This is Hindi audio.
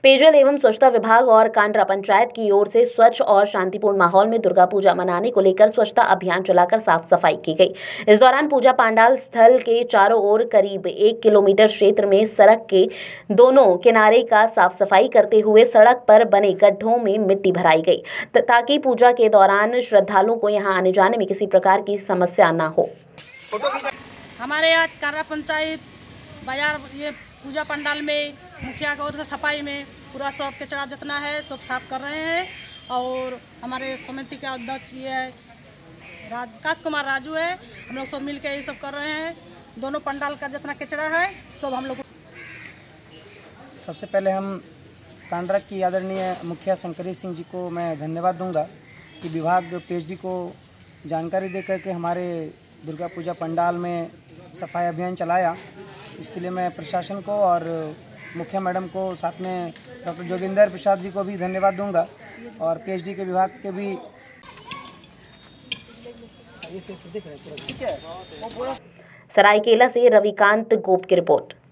पेयजल एवं स्वच्छता विभाग और कांड्रा पंचायत की ओर से स्वच्छ और शांतिपूर्ण माहौल में दुर्गा पूजा मनाने को लेकर स्वच्छता अभियान चलाकर साफ सफाई की गई। इस दौरान पूजा पंडाल स्थल के चारों ओर करीब 1 किलोमीटर क्षेत्र में सड़क के दोनों किनारे का साफ सफाई करते हुए सड़क पर बने गड्ढों में मिट्टी भराई गई ताकि पूजा के दौरान श्रद्धालुओं को यहां आने जाने में किसी प्रकार की समस्या न हो। हमारे यहाँ कांड्रा पंचायत बाजार ये पूजा पंडाल में मुखिया की ओर से सफाई में पूरा सब कचरा जितना है सब साफ कर रहे हैं और हमारे समिति के अध्यक्ष ये आकाश कुमार राजू है। हम लोग सब मिलकर ये सब कर रहे हैं। दोनों पंडाल का जितना कचरा है सब हम लोग। सबसे पहले हम कांड्रा की आदरणीय मुखिया शंकरी सिंह जी को मैं धन्यवाद दूंगा कि विभाग पीएचडी को जानकारी देकर के हमारे दुर्गा पूजा पंडाल में सफाई अभियान चलाया। इसके लिए मैं प्रशासन को और मुखिया मैडम को साथ में डॉक्टर जोगिंदर प्रसाद जी को भी धन्यवाद दूंगा और पीएचडी के विभाग के भी। सरायकेला से रविकांत गोप की रिपोर्ट।